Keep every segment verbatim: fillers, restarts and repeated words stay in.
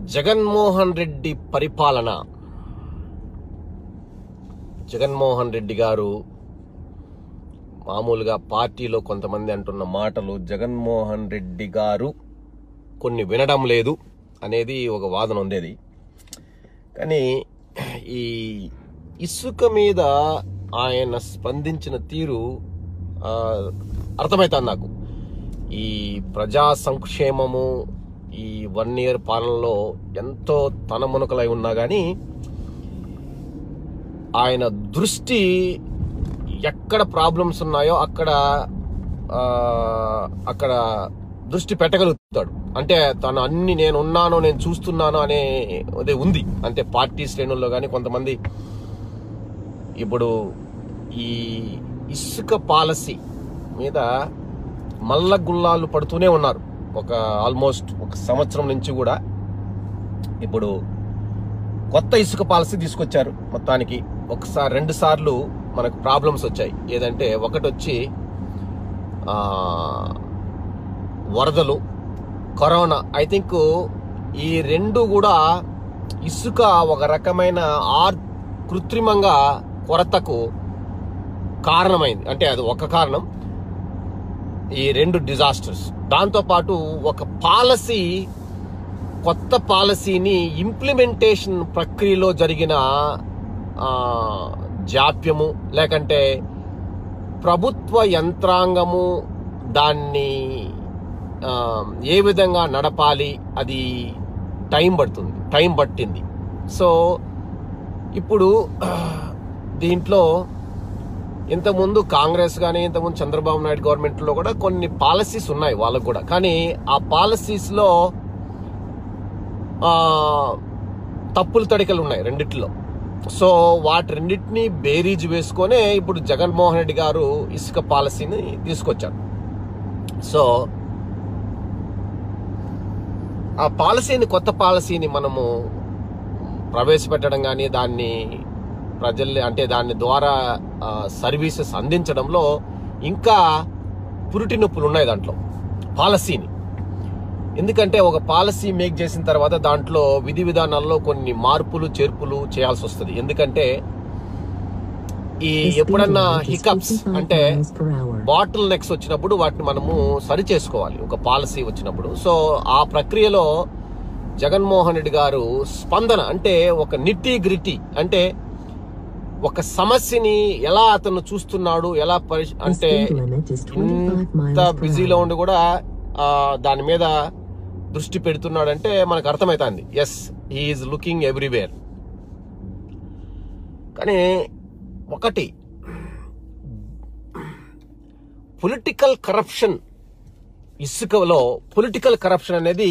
జగన్మోహన్ రెడ్డి పరిపాలన. జగన్మోహన్ రెడ్డి గారు మామూలుగా పార్టీలో కొంతమంది అంటున్న మాటలు, జగన్మోహన్ రెడ్డి గారు కొన్ని వినడం లేదు అనేది ఒక వాదన ఉండేది. కానీ ఈ ఇసుక మీద ఆయన స్పందించిన తీరు అర్థమవుతుంది నాకు. ఈ ప్రజా సంక్షేమము ఈ వన్ ఇయర్ పాలనలో ఎంతో తనమునకలై ఉన్నా కానీ ఆయన దృష్టి ఎక్కడ ప్రాబ్లమ్స్ ఉన్నాయో అక్కడ అక్కడ దృష్టి పెట్టగలుగుతాడు. అంటే తను అన్ని నేను ఉన్నాను, నేను చూస్తున్నాను అనే అదే ఉంది. అంటే పార్టీ శ్రేణుల్లో కానీ కొంతమంది ఇప్పుడు ఈ ఇసుక పాలసీ మీద మల్ల గుల్లాలు పడుతూనే ఉన్నారు. ఒక ఆల్మోస్ట్ ఒక సంవత్సరం నుంచి కూడా ఇప్పుడు కొత్త ఇసుక పాలసీ తీసుకొచ్చారు. మొత్తానికి ఒకసారి రెండు సార్లు మనకు ప్రాబ్లమ్స్ వచ్చాయి. ఏదంటే ఒకటి వచ్చి వరదలు, కరోనా. ఐ థింక్ ఈ రెండు కూడా ఇసుక ఒక రకమైన ఆర్ కృత్రిమంగా కొరతకు కారణమైంది. అంటే అది ఒక కారణం, ఈ రెండు డిజాస్టర్స్. దాంతోపాటు ఒక పాలసీ, కొత్త పాలసీని ఇంప్లిమెంటేషన్ ప్రక్రియలో జరిగిన జాప్యము, లేకంటే ప్రభుత్వ యంత్రాంగము దాన్ని ఏ విధంగా నడపాలి అది టైం పడుతుంది టైం పట్టింది. సో ఇప్పుడు దీంట్లో ఇంతకుముందు కాంగ్రెస్ కానీ ఇంతకుముందు చంద్రబాబు నాయుడు గవర్నమెంట్లో కూడా కొన్ని పాలసీస్ ఉన్నాయి వాళ్ళకు కూడా. కానీ ఆ పాలసీస్లో తప్పులు తడికలు ఉన్నాయి రెండిట్లో. సో వాటి రెండింటినీ బేరీజ్ వేసుకొనే ఇప్పుడు జగన్మోహన్ రెడ్డి గారు ఇసుక పాలసీని తీసుకొచ్చారు. సో ఆ పాలసీని, కొత్త పాలసీని మనము ప్రవేశపెట్టడం కానీ దాన్ని ప్రజల్ని అంటే దాని ద్వారా సర్వీసెస్ అందించడంలో ఇంకా పురిటి నొప్పులు ఉన్నాయి దాంట్లో పాలసీని. ఎందుకంటే ఒక పాలసీ మేక్ చేసిన తర్వాత దాంట్లో విధి విధానాల్లో కొన్ని మార్పులు చేర్పులు చేయాల్సి వస్తుంది. ఎందుకంటే ఈ ఎప్పుడన్నా హికప్స్ అంటే బాటిల్ నెక్స్ వచ్చినప్పుడు వాటిని మనము సరి చేసుకోవాలి ఒక పాలసీ వచ్చినప్పుడు. సో ఆ ప్రక్రియలో జగన్మోహన్ రెడ్డి గారు స్పందన అంటే ఒక నిట్టి గ్రిట్టి, అంటే ఒక సమస్యని ఎలా అతను చూస్తున్నాడు, ఎలా పరి అంటే ఇంత బిజీలో ఉండి కూడా దాని మీద దృష్టి పెడుతున్నాడు అంటే మనకు అర్థమవుతుంది. Yes, he is looking everywhere. కానీ ఒకటి, పొలిటికల్ కరప్షన్, ఇసుకలో పొలిటికల్ కరప్షన్ అనేది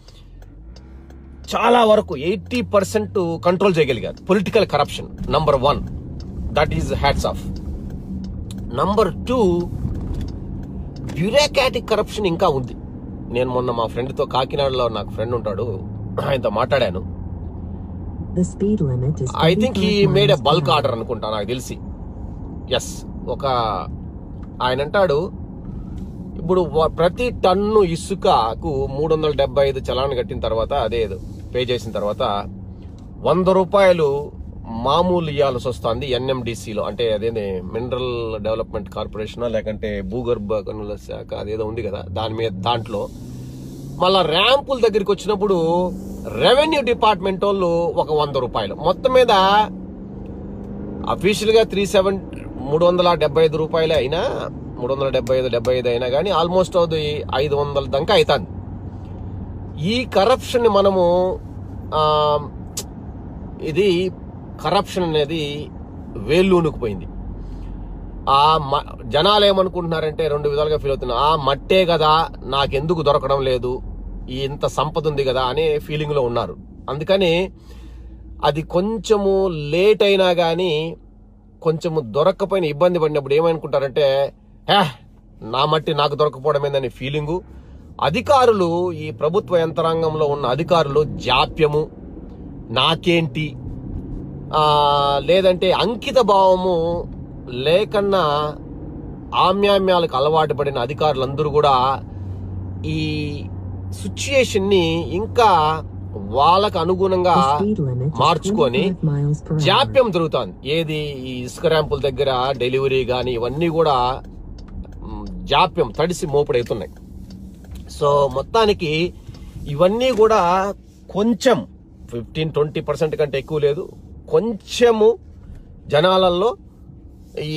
చాలా వరకు ఎయిటీ పర్సెంట్ కంట్రోల్ చేయగలిగారు. Political corruption number one, that is hats off. Number two, bureaucratic corruption ఇంకా ఉంది. నేను మొన్న మా ఫ్రెండ్తో, కాకినాడలో నాకు ఫ్రెండ్ ఉంటాడు, ఆయనతో మాట్లాడాను. I think he made a bulk order అనుకుంటా నాకు తెలిసి. ఎస్, ఒక ఆయన అంటాడు ఇప్పుడు ప్రతి టన్ను ఇసుకకు మూడు వందల డెబ్బై ఐదు చలాన్ కట్టిన తర్వాత, అదే పే చేసిన తర్వాత వంద రూపాయలు మామూలు ఇవ్వాల్సి వస్తుంది ఎన్ఎండిసిలో. అంటే అదేంటి మినరల్ డెవలప్మెంట్ కార్పొరేషన్ లేకంటే భూగర్భ గనుల శాఖ అదేదో ఉంది కదా, దాని మీద దాంట్లో మళ్ళా ర్యాంపుల దగ్గరికి వచ్చినప్పుడు రెవెన్యూ డిపార్ట్మెంట్ వాళ్ళు ఒక వంద రూపాయలు. మొత్తం మీద అఫీషియల్ గా త్రీ సెవెన్ మూడు వందల డెబ్బై ఐదు రూపాయలే అయినా, మూడు వందల డెబ్బై ఐదు డెబ్బై ఐదు అయినా కానీ ఆల్మోస్ట్ అది ఐదు వందల దాకా అవుతుంది. ఈ కరప్షన్ మనము ఇది కరప్షన్ అనేది వేళ్ళూనుకుపోయింది. ఆ జనాలు ఏమనుకుంటున్నారంటే రెండు విధాలుగా ఫీల్ అవుతున్నారు. ఆ మట్టే కదా, నాకెందుకు దొరకడం లేదు, ఇంత సంపద ఉంది కదా అనే ఫీలింగ్ లో ఉన్నారు. అందుకని అది కొంచెము లేట్ అయినా కానీ, కొంచెము దొరక్కపోయిన ఇబ్బంది పడినప్పుడు ఏమనుకుంటారంటే, హే నా మట్టి నాకు దొరకపోవడం ఏందని ఫీలింగు. అధికారులు, ఈ ప్రభుత్వ యంత్రాంగంలో ఉన్న అధికారులు జాప్యము, నాకేంటి లేదంటే అంకిత భావము లేకన్నా ఆమ్యామ్యాలకు అలవాటు పడిన అధికారులందరూ కూడా ఈ సిచ్యుయేషన్ ని ఇంకా వాళ్ళకు అనుగుణంగా మార్చుకొని జాప్యం జరుగుతుంది. ఏది ఈ ఇసుక ర్యాంపుల దగ్గర డెలివరీ కానీ ఇవన్నీ కూడా జాప్యం తడిసి మోపుడవుతున్నాయి. సో మొత్తానికి ఇవన్నీ కూడా కొంచెం ఫిఫ్టీన్ ట్వంటీ పర్సెంట్ కంటే ఎక్కువ లేదు, కొంచెము జనాలలో ఈ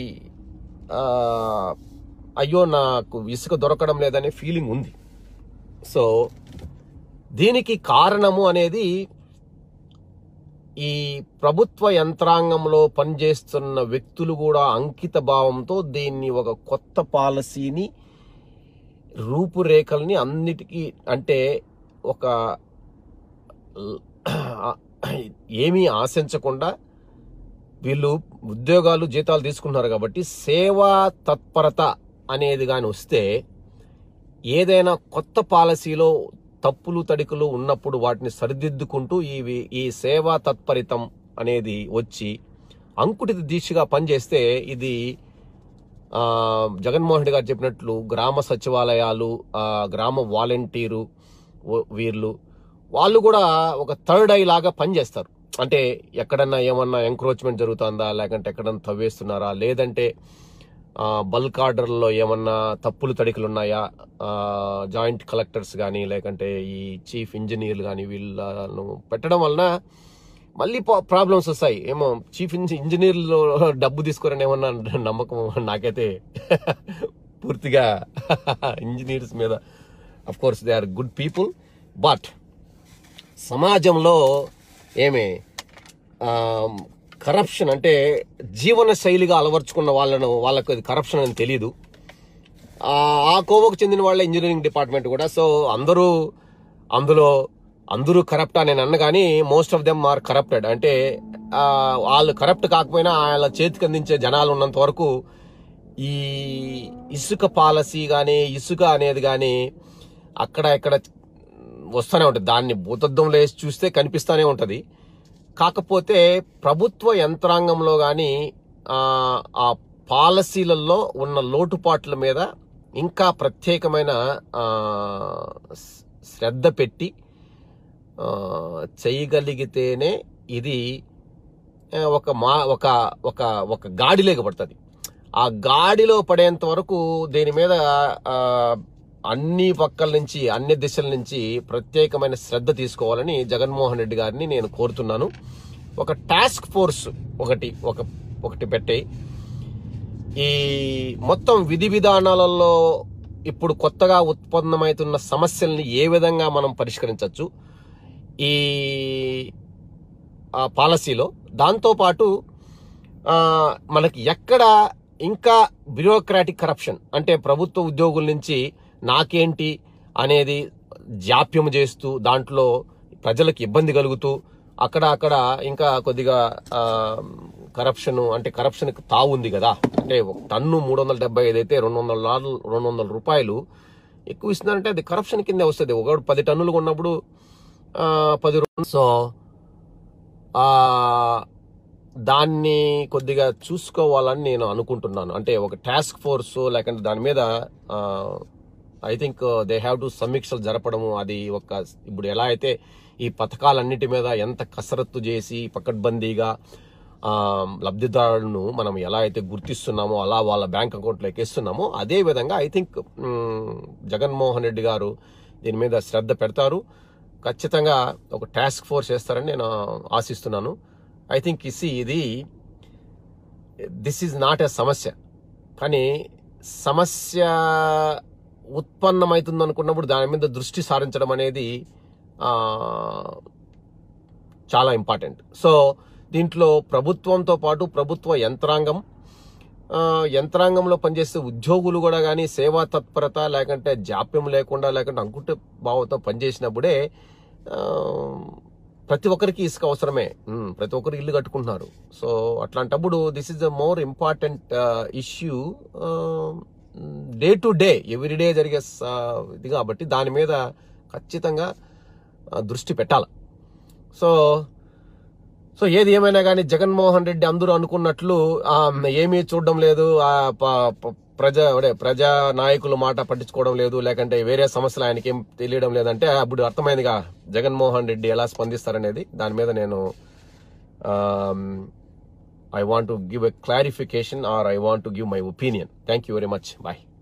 అయ్యో నాకు ఇసుక దొరకడం లేదనే ఫీలింగ్ ఉంది. సో దీనికి కారణము అనేది ఈ ప్రభుత్వ యంత్రాంగంలో పనిచేస్తున్న వ్యక్తులు కూడా అంకిత భావంతో దీన్ని ఒక కొత్త పాలసీని రూపురేఖల్ని అన్నిటికీ అంటే ఒక ఏమీ ఆశించకుండా వీళ్ళు ఉద్యోగాలు జీతాలు తీసుకుంటున్నారు కాబట్టి సేవా తత్పరత అనేది కానీ వస్తే ఏదైనా కొత్త పాలసీలో తప్పులు తడికలు ఉన్నప్పుడు వాటిని సరిదిద్దుకుంటూ ఈ ఈ సేవా తత్పరితం అనేది వచ్చి అంకుటిత దీక్షగా పనిచేస్తే ఇది జగన్మోహన్ రెడ్డి గారు చెప్పినట్లు గ్రామ సచివాలయాలు, గ్రామ వాలంటీరు వీళ్ళు వాళ్ళు కూడా ఒక థర్డ్ ఐ లాగా పనిచేస్తారు. అంటే ఎక్కడన్నా ఏమన్నా ఎంక్రోచ్మెంట్ జరుగుతుందా, లేకంటే ఎక్కడన్నా తవ్వేస్తున్నారా, లేదంటే బల్క్ ఆర్డర్లో ఏమన్నా తప్పులు తడికలు ఉన్నాయా, జాయింట్ కలెక్టర్స్ కానీ లేకంటే ఈ చీఫ్ ఇంజనీర్లు కానీ వీళ్ళను పెట్టడం వలన మళ్ళీ ప్రాబ్లమ్స్ వస్తాయి. ఏమో చీఫ్ ఇంజనీర్లు డబ్బు తీసుకోరని ఏమన్నా నమ్మకం నాకైతే పూర్తిగా ఇంజనీర్స్ మీద. Of course they are good people, but సమాజంలో ఏమే కరప్షన్ అంటే జీవన శైలిగా అలవర్చుకున్న వాళ్ళను వాళ్ళకు అది కరప్షన్ అని తెలియదు. ఆ కోవకు చెందిన వాళ్ళ ఇంజనీరింగ్ డిపార్ట్మెంట్ కూడా. సో అందరూ అందులో అందరూ కరప్ట్ అని నేను అన్న కానీ most of them are corrupted. అంటే వాళ్ళు కరప్ట్ కాకపోయినా వాళ్ళ చేతికి అందించే జనాలు ఉన్నంత వరకు ఈ ఇసుక పాలసీ కానీ ఇసుక అనేది కానీ అక్కడ ఇక్కడ వస్తూనే ఉంటుంది. దాన్ని భూతద్దంలో వేసి చూస్తే కనిపిస్తూనే ఉంటుంది. కాకపోతే ప్రభుత్వ యంత్రాంగంలో కానీ ఆ పాలసీలలో ఉన్న లోటుపాట్ల మీద ఇంకా ప్రత్యేకమైన శ్రద్ధ పెట్టి చేయగలిగితేనే ఇది ఒక మా ఒక ఒక ఒక గాడిలోకి పడుతుంది. ఆ గాడిలో పడేంత వరకు దీని మీద అన్ని పక్కల నుంచి అన్ని దిశల నుంచి ప్రత్యేకమైన శ్రద్ధ తీసుకోవాలని జగన్మోహన్ రెడ్డి గారిని నేను కోరుతున్నాను. ఒక టాస్క్ ఫోర్స్ ఒకటి ఒక ఒకటి పెట్టి ఈ మొత్తం విధి విధానాలలో ఇప్పుడు కొత్తగా ఉత్పన్నమవుతున్న సమస్యల్ని ఏ విధంగా మనం పరిష్కరించవచ్చు ఈ పాలసీలో. దాంతోపాటు మనకి ఎక్కడ ఇంకా బ్యూరోక్రాటిక్ కరప్షన్ అంటే ప్రభుత్వ ఉద్యోగుల నుంచి నాకేంటి అనేది జాప్యం చేస్తూ దాంట్లో ప్రజలకు ఇబ్బంది కలుగుతూ అక్కడ అక్కడ ఇంకా కొద్దిగా కరప్షన్ అంటే కరప్షన్ తావు ఉంది కదా. అంటే టన్ను మూడు వందల డెబ్బై ఐదైతే రెండు వందల రెండు వందల రూపాయలు ఎక్కువ ఇస్తున్నారంటే అది కరప్షన్ కిందే వస్తుంది. ఒకటి పది టన్నులు ఉన్నప్పుడు పది రూపాయలు. సో దాన్ని కొద్దిగా చూసుకోవాలని నేను అనుకుంటున్నాను. అంటే ఒక టాస్క్ ఫోర్స్ లేకుంటే దాని మీద I think they have to సమీక్షలు జరపడము. అది ఒక ఇప్పుడు ఎలా అయితే ఈ పథకాలన్నిటి మీద ఎంత కసరత్తు చేసి పకడ్బందీగా లబ్ధిదారులను మనం ఎలా అయితే గుర్తిస్తున్నామో అలా వాళ్ళ బ్యాంక్ అకౌంట్లో ఎక్కిస్తున్నామో అదే విధంగా ఐ థింక్ జగన్మోహన్ రెడ్డి గారు దీని మీద శ్రద్ధ పెడతారు. ఖచ్చితంగా ఒక టాస్క్ ఫోర్స్ చేస్తారని నేను ఆశిస్తున్నాను. ఐ థింక్ ఇసి ఇది దిస్ ఈజ్ నాట్ ఎ సమస్య, కానీ సమస్య ఉత్పన్నమవుతుంది అనుకున్నప్పుడు దాని మీద దృష్టి సారించడం అనేది చాలా ఇంపార్టెంట్. సో దీంట్లో ప్రభుత్వంతో పాటు ప్రభుత్వ యంత్రాంగం యంత్రాంగంలో పనిచేసే ఉద్యోగులు కూడా కానీ సేవా తత్పరత లేకంటే జాప్యం లేకుండా లేకుంటే అంకుట భావంతో పనిచేసినప్పుడే ప్రతి ఒక్కరికి ఇసుక అవసరమే, ప్రతి ఒక్కరికి ఇల్లు కట్టుకుంటున్నారు. సో అట్లాంటప్పుడు this is the more important issue day to day everyday జరిగే ఇది కాబట్టి దాని మీద ఖచ్చితంగా దృష్టి పెట్టాలి. సో సో ఏది ఏమైనా కానీ జగన్మోహన్ రెడ్డి అందరూ అనుకున్నట్లు ఏమీ చూడడం లేదు, ప్రజా అదే ప్రజా నాయకుల మాట పట్టించుకోవడం లేదు, లేకంటే వేరే సమస్యలు ఆయనకి ఏం తెలియడం లేదంటే అప్పుడు అర్థమైందిగా జగన్మోహన్ రెడ్డి ఎలా స్పందిస్తారనేది. దాని మీద నేను I want to give a clarification or I want to give my opinion. Thank you very much. Bye.